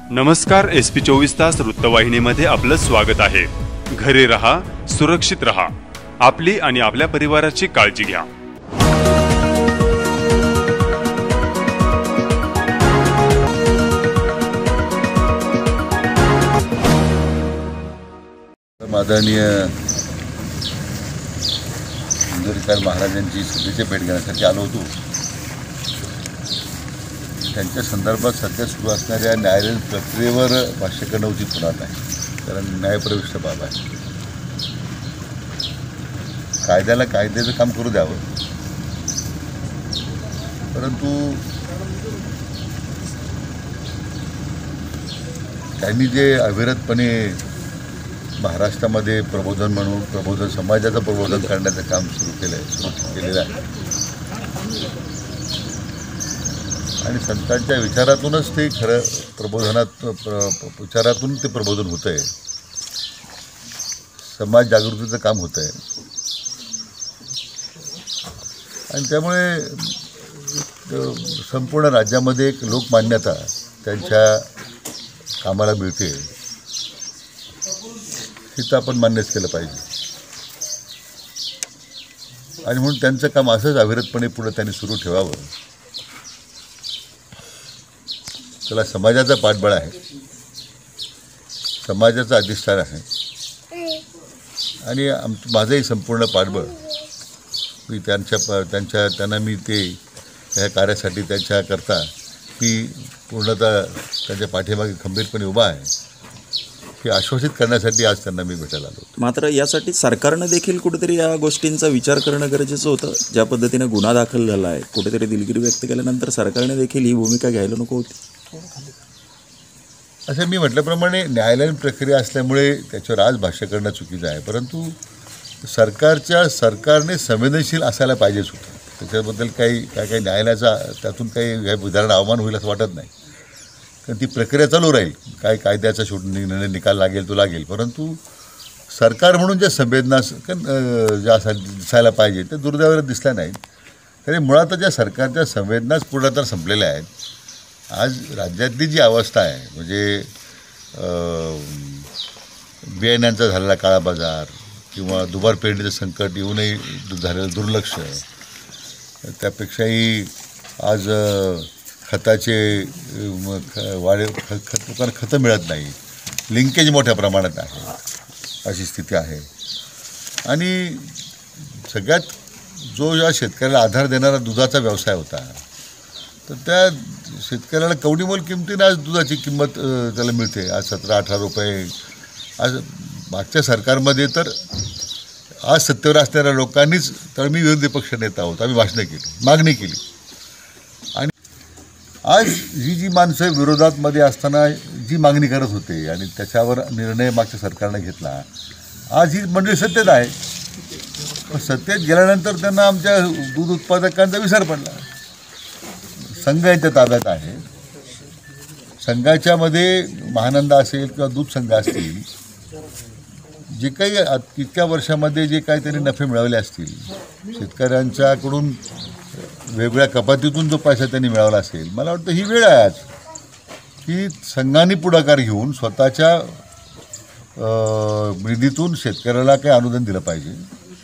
नमस्कार, SP24 तास वृत्तवाहिनीमध्ये आपलं स्वागत आहे। घरी रहा, सुरक्षित रहा, आपली आणि आपल्या परिवाराची काळजी घ्या। आदरणीय इंदोरीकर महाराजांची सभेची भेट घेण्यासाठी आलो होतो। त्यांच्या संदर्भात सध्या सुरू असणाऱ्या न्यायालयीन प्रक्रियेवर भाष्य करणं उचित होणार नाही, कारण न्यायप्रविष्ट बाब आहे। कायद्याला कायद्याचं काम करू द्यावं, परंतु त्यांनी जे अविरतपणे महाराष्ट्रामध्ये प्रबोधन म्हणून प्रबोधन समाजाचं प्रबोधन करण्याचं काम सुरू केलेलं आहे आणि संतांच्या विचारातूनच ते खरं विचारातून ते प्रबोधन होतं आहे, समाज जागृतीचं काम होतं आहे आणि त्यामुळे संपूर्ण राज्यामध्ये एक लोकमान्यता त्यांच्या कामाला मिळते, हिचं आपण मान्यच केलं पाहिजे आणि म्हणून त्यांचं काम असंच अविरतपणे पुढे त्यांनी सुरू ठेवावं। त्याला समाजाचा पाठबळ आहे, समाजाचं अधिष्ठान आहे आणि माझंही संपूर्ण पाठबळ मी त्यांना मी ते ह्या कार्यासाठी त्यांच्याकरता मी पूर्णतः त्यांच्या पाठीमागे खंबीरपणे उभा आहे हे आश्वासित करण्यासाठी आज त्यांना मी भेटायला आलो। मात्र यासाठी सरकारनं देखील कुठेतरी या गोष्टींचा विचार करणं गरजेचं होतं। ज्या पद्धतीने गुन्हा दाखल झाला आहे, कुठेतरी दिलगिरी व्यक्त केल्यानंतर सरकारने देखील ही भूमिका घ्यायला नको होती, असं मी म्हटल्याप्रमाणे न्यायालयीन प्रक्रिया असल्यामुळे त्याच्यावर आज भाष्य करणं चुकीचं आहे, परंतु सरकारने संवेदनशील असायला पाहिजेच होतं। त्याच्याबद्दल काही न्यायालयाचा त्यातून काही विधान अवमान होईल असं वाटत नाही, कारण ती प्रक्रिया चालू राहील। काय कायद्याचा निर्णय निकाल लागेल तो लागेल, परंतु सरकार म्हणून ज्या संवेदना ज्या दिसायला पाहिजे त्या दुर्दैवाने दिसल्या नाहीत। तरी मुळात ज्या सरकारच्या संवेदनाच पूर्णतः संपलेल्या आहेत। आज राज्यातली जी अवस्था आहे म्हणजे बियाण्यांचा झालेला काळा बाजार किंवा दुबार पेरणीचं संकट येऊनही झालेलं दुर्लक्ष, त्यापेक्षाही आज खताचे लोकांना खतं मिळत नाही, लिंकेज मोठ्या प्रमाणात आहे, अशी स्थिती आहे आणि सगळ्यात जो या शेतकऱ्याला आधार देणारा दुधाचा व्यवसाय होता, तर त्या शेतकऱ्याला कवडीमोल किमतीने आज दुधाची किंमत त्याला मिळते, आज 17-18 रुपये। आज मागच्या सरकारमध्ये तर आज सत्तेवर असणाऱ्या लोकांनीच, तर मी विरोधी पक्ष नेता आहोत, आम्ही भाषणं केली, मागणी केली आणि आज जी माणसं विरोधातमध्ये असताना जी मागणी करत होते आणि त्याच्यावर निर्णय मागच्या सरकारने घेतला, आज ही मंडळी सत्तेत आहे, पण सत्तेत गेल्यानंतर त्यांना आमच्या दूध उत्पादकांचा विसर पडला। संघ यांच्या ताब्यात आहे, संघाच्यामध्ये महानंदा असेल किंवा दूध संघ असतील, जे काही इतक्या वर्षामध्ये जे काही त्यांनी नफे मिळवले असतील, शेतकऱ्यांच्याकडून वेगवेगळ्या कपातीतून जो पैसा त्यांनी मिळवला असेल, मला वाटतं ही वेळ आहे आज की संघाने पुढाकार घेऊन स्वतःच्या निधीतून शेतकऱ्याला काही अनुदान दिलं पाहिजे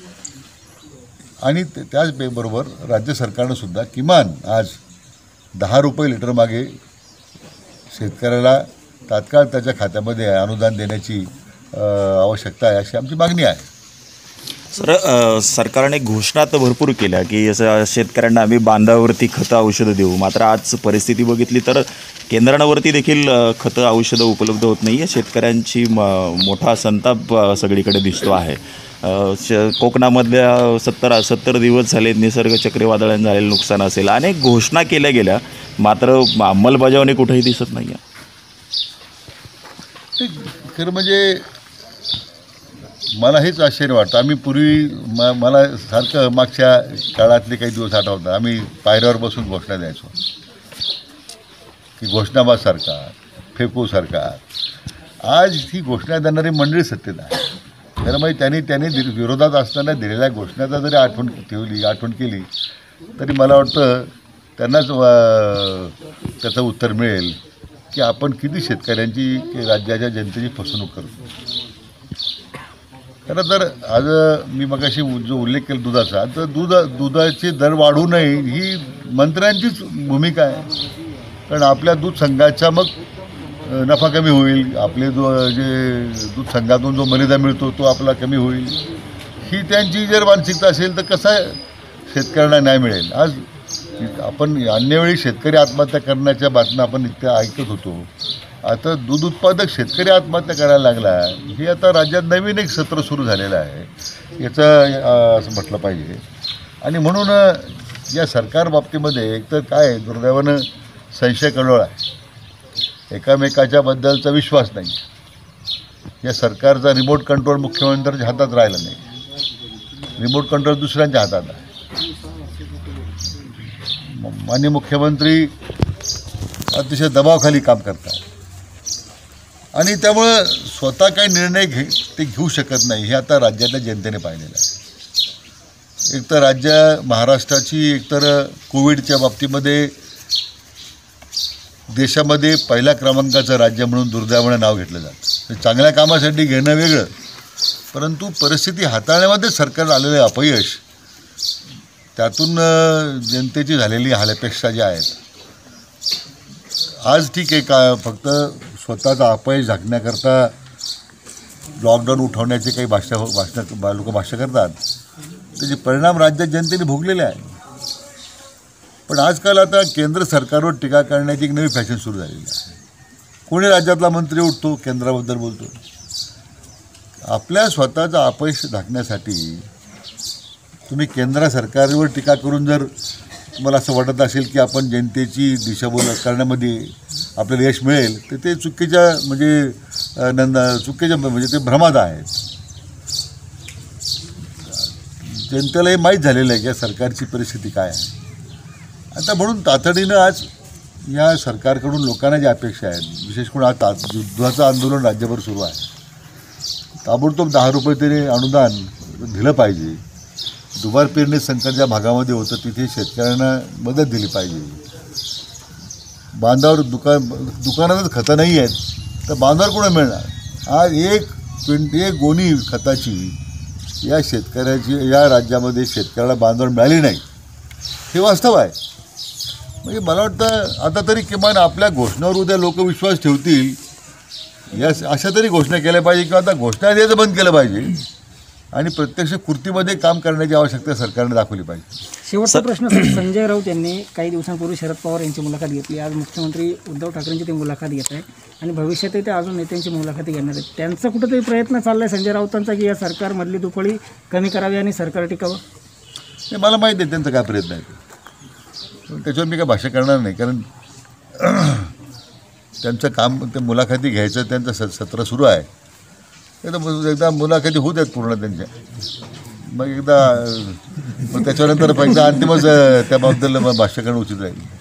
आणि त्याचबरोबर राज्य सरकारनं सुद्धा किमान आज 10 रुपये लिटर मागे शेतकऱ्याला तात्काळ त्याच्या खात्यामध्ये अनुदान देण्याची आवश्यकता आहे, अशी आमची मागणी आहे। सर, सरकारने घोषणा तर भरपूर केल्या की शेतकऱ्यांना आम्ही बांधावरती खतं औषधं देऊ, मात्र आज परिस्थिती बघितली तर केंद्रांवरती देखील खतं औषधं उपलब्ध होत नाही आहे। शेतकऱ्यांची मोठा संताप सगळीकडे दिसतो आहे। कोकणामधल्या 70 दिवस झाले निसर्ग चक्रीवादळाने झालेलं नुकसान असेल, अनेक घोषणा केल्या गेल्या, मात्र अंमलबजावणी कुठेही दिसत नाही आहे। खरं म्हणजे मला हेच आश्चर्य वाटतं। आम्ही पूर्वी मला सारखं मागच्या काळातले काही दिवस आठवतात, आम्ही पायऱ्यावर बसून घोषणा द्यायचो की घोषणाबाज सरकार, फेकू सरकार। आज ही घोषणा देणारी मंडळी सत्तेत आहे, खरं म्हणजे त्यांनी विरोधात असताना दिलेल्या घोषणाचा जरी आठवण केली तरी मला वाटतं त्यांनाच त्याचं उत्तर मिळेल की आपण किती शेतकऱ्यांची राज्याच्या जनतेची फसवणूक करतो. खरं तर आज मी मगाशी जो उल्लेख केला दुधाचा, तर दुधाचे दर वाढू नये ही मंत्र्यांचीच भूमिका आहे. कारण आपल्या दूध संघाचा मग नफा कमी होईल, आपले जे दूध संघातून जो मर्यादा मिळतो तो आपला कमी होईल, ही त्यांची जर मानसिकता असेल तर कसा शेतकऱ्यांना न्याय मिळेल. आज आपण अन्यवेळी शेतकरी आत्महत्या करण्याच्या बातम्या आपण इतक्या ऐकत होतो. आता दूध उत्पादक शेतकरी आत्महत्या करायला लागला, हे आता राज्यात नवीन एक सत्र सुरू झालेलं आहे, याचं असं म्हटलं पाहिजे. आणि म्हणून या सरकार बाबतीमध्ये एकतर काय दुर्दैवानं संशय कळवळा आहे, एकामेकाच्या बद्दलचा विश्वास नाही. या सरकारचा रिमोट कंट्रोल मुख्यमंत्र्यांच्या हातात राहिला नाही, रिमोट कंट्रोल दुसऱ्यांच्या हातात आहे. माननीय मुख्यमंत्री अतिशय दबावाखाली काम करतात आणि त्यामुळं स्वतः काही निर्णय ते घेऊ शकत नाही. हे आता राज्यातल्या जनतेने पाहिलेलं आहे. एकतर महाराष्ट्राची एकतर कोविडच्या बाबतीमध्ये देशामध्ये पहिल्या क्रमांकाचं राज्य म्हणून दुर्दैवानं नाव घेतलं जातं. चांगल्या कामासाठी घेणं वेगळं, परंतु परिस्थिती हाताळण्यामध्ये सरकारला आलेलं अपयश, त्यातून जनतेची झालेली हालअपेक्षा ज्या आहेत. आज ठीक आहे का फक्त स्वतःचा अपयश झाकण्याकरता लॉकडाऊन उठवण्याचे काही लोक भाष्य करतात, त्याचे परिणाम राज्यात जनतेने भोगलेले आहे. पण आजकाल आता केंद्र सरकारवर टीका करण्याची एक नवी फॅशन सुरू झालेली आहे. कोणी राज्यातला मंत्री उठतो केंद्राबद्दल बोलतो. आपल्या स्वतःचा अपयश झाकण्यासाठी तुम्ही केंद्र सरकारवर टीका करून जर तुम्हाला असं वाटत असेल की आपण जनतेची दिशाभूल करण्यामध्ये आपल्याला यश मिळेल, तर ते चुकीच्या म्हणजे ते भ्रमात आहेत. जनतेला हे माहीत झालेलं आहे की सरकारची परिस्थिती काय आहे. आता म्हणून तातडीनं आज या सरकारकडून लोकांना ज्या अपेक्षा आहेत, विशेष करून आता दुधाचं आंदोलन राज्यभर सुरू आहे, ताबडतोब 10 रुपये तरी अनुदान दिलं पाहिजे. दुबार पेरणी संकट ज्या भागामध्ये होतं तिथे शेतकऱ्यांना मदत दिली पाहिजे. बांधावर दुकानातच खतं नाही आहेत तर बांधावर कोणा मिळणार. आज एक गोणी खताची या राज्यामध्ये शेतकऱ्याला बांधावर मिळाली नाही, हे वास्तव आहे. म्हणजे मला वाटतं आता तरी किमान आपल्या घोषणावर उद्या लोक विश्वास ठेवतील, अशा तरी घोषणा केल्या पाहिजे किंवा आता घोषणा द्यायचं बंद केलं पाहिजे आणि प्रत्यक्ष कृतीमध्ये काम करण्याची आवश्यकता सरकारने दाखवली पाहिजे. शेवटचा प्रश्न संजय राऊत यांनी काही दिवसांपूर्वी शरद पवार यांची मुलाखत घेतली. आज मुख्यमंत्री उद्धव ठाकरेंची ते मुलाखत घेत आहे आणि भविष्यातही ते अजून नेत्यांची मुलाखती घेणार आहेत. त्यांचा कुठंतरी प्रयत्न चालला आहे संजय राऊतांचा की या सरकारमधली दुफळी कमी करावी आणि सरकार टिकावं. हे मला माहीत आहे त्यांचा काय प्रयत्न आहे, त्याच्यावर मी काय भाष्य करणार नाही. कारण त्यांचं काम ते मुलाखती घ्यायचं त्यांचं सत्र सुरू आहे. एकदा मुलाखती होत आहेत पूर्ण त्यांच्या, मग त्याच्यानंतर एकदा अंतिमच त्याबद्दल भाष्य करणं उचित राहील.